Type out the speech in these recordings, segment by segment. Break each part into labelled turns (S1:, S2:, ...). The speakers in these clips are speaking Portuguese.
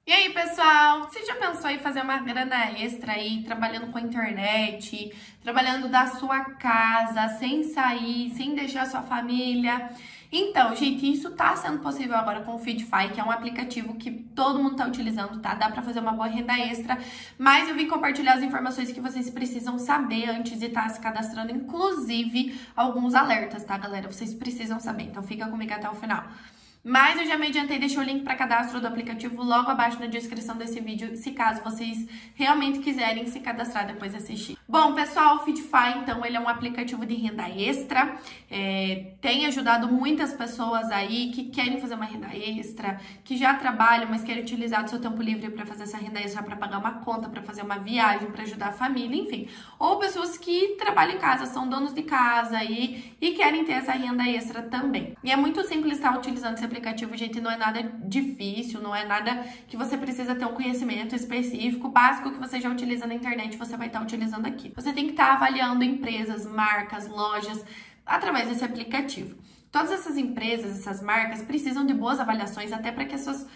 S1: E aí, pessoal, você já pensou em fazer uma grana extra aí, trabalhando com a internet, trabalhando da sua casa, sem sair, sem deixar sua família? Então, gente, isso tá sendo possível agora com o Feedify, que é um aplicativo que todo mundo tá utilizando, tá? Dá pra fazer uma boa renda extra, mas eu vim compartilhar as informações que vocês precisam saber antes de estar se cadastrando, inclusive alguns alertas, tá, galera? Vocês precisam saber, então fica comigo até o final. Mas eu já me adiantei, deixei o link para cadastro do aplicativo logo abaixo na descrição desse vídeo, se caso vocês realmente quiserem se cadastrar depois de assistir. Bom, pessoal, o Feedify, então, ele é um aplicativo de renda extra, tem ajudado muitas pessoas aí que querem fazer uma renda extra, que já trabalham, mas querem utilizar o seu tempo livre para fazer essa renda extra, para pagar uma conta, para fazer uma viagem, para ajudar a família, enfim. Ou pessoas que trabalham em casa, são donos de casa aí e querem ter essa renda extra também. E é muito simples estar utilizando esse aplicativo, gente, não é nada difícil, não é nada que você precisa ter um conhecimento específico, básico que você já utiliza na internet, você vai estar utilizando aqui. Você tem que estar avaliando empresas, marcas, lojas, através desse aplicativo. Todas essas empresas, essas marcas precisam de boas avaliações até para que seus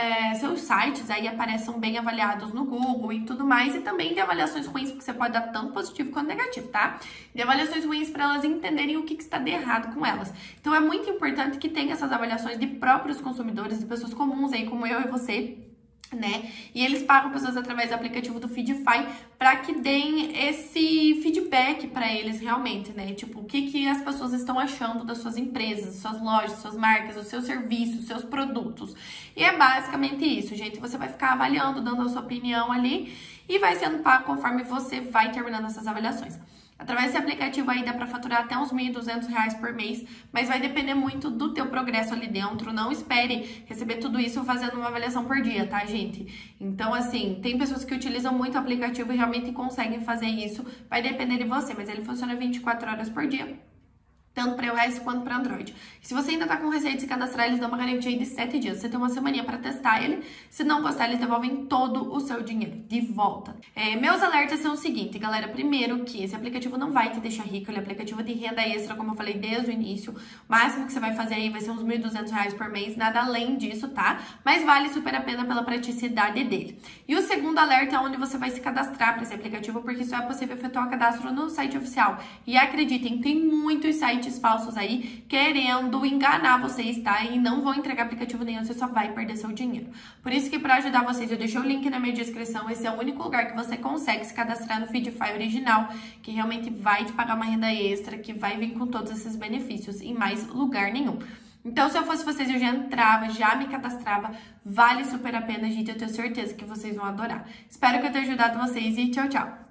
S1: sites aí apareçam bem avaliados no Google e tudo mais, e também de avaliações ruins, porque você pode dar tanto positivo quanto negativo, tá? De avaliações ruins para elas entenderem o que está de errado com elas. Então é muito importante que tenha essas avaliações de próprios consumidores, de pessoas comuns aí como eu e você, né? E eles pagam pessoas através do aplicativo do Feedify para que deem esse feedback para eles realmente, né? Tipo, o que as pessoas estão achando das suas empresas, suas lojas, suas marcas, os seus serviços, os seus produtos. E é basicamente isso, gente. Você vai ficar avaliando, dando a sua opinião ali e vai sendo pago conforme você vai terminando essas avaliações. Através desse aplicativo aí dá para faturar até uns R$ 1.200 por mês, mas vai depender muito do teu progresso ali dentro. Não espere receber tudo isso fazendo uma avaliação por dia, tá, gente? Então, assim, tem pessoas que utilizam muito o aplicativo e realmente conseguem fazer isso. Vai depender de você, mas ele funciona 24 horas por dia, tanto para iOS quanto para Android. E se você ainda tá com receio de se cadastrar, eles dão uma garantia aí de 7 dias. Você tem uma semaninha para testar ele. Se não gostar, eles devolvem todo o seu dinheiro de volta. Meus alertas são o seguinte, galera. Primeiro que esse aplicativo não vai te deixar rico. Ele é aplicativo de renda extra, como eu falei desde o início. O máximo que você vai fazer aí vai ser uns R$ 1.200 por mês. Nada além disso, tá? Mas vale super a pena pela praticidade dele. E o segundo alerta é onde você vai se cadastrar para esse aplicativo, porque só é possível efetuar o cadastro no site oficial. E acreditem, tem muitos sites falsos aí querendo enganar vocês, tá? E não vão entregar aplicativo nenhum, você só vai perder seu dinheiro. Por isso que para ajudar vocês, eu deixei o link na minha descrição. Esse é o único lugar que você consegue se cadastrar no Feedify original, que realmente vai te pagar uma renda extra, que vai vir com todos esses benefícios, em mais lugar nenhum. Então, se eu fosse vocês, eu já entrava, já me cadastrava. Vale super a pena, gente. Eu tenho certeza que vocês vão adorar. Espero que eu tenha ajudado vocês e tchau, tchau!